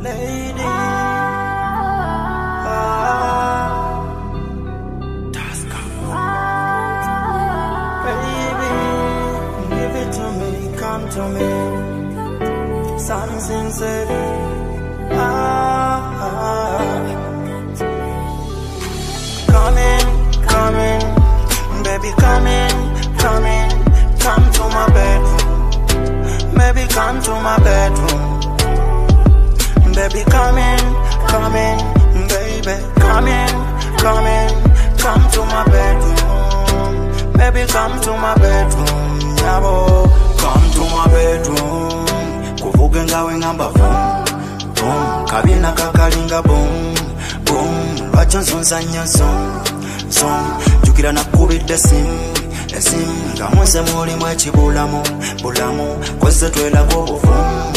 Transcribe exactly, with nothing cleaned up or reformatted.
lady. Come to me, something said, ah, ah. Come in, come in, baby, come in, come in, come to my bedroom, baby, come to my bedroom, baby, come in, come in, baby, come in, come in, come to my bedroom, baby, come to my bedroom, yabo. Come to my bedroom, kuvuge ngawe ngamba boom, boom, kabina kakalinga boom, boom, lwacho nsonzanya song, song, jukira nakubidde sim, esim, nga mwese mulimu ekibulamu, bulamu, kwese twelako obuvumu.